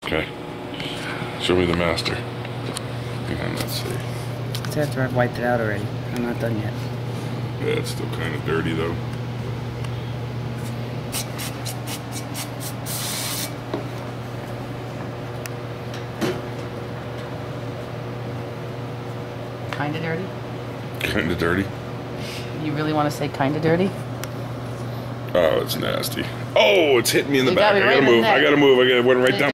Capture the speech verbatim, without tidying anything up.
Okay. Show me the master. Hang on, let's see. It's after I've wiped it out already. I'm not done yet. Yeah, it's still kind of dirty though. Kinda dirty? Kind of dirty. You really want to say kinda dirty? Oh, it's nasty. Oh, it's hitting me in the You back. got me I right gotta in the move. neck. I gotta move. I gotta went right down.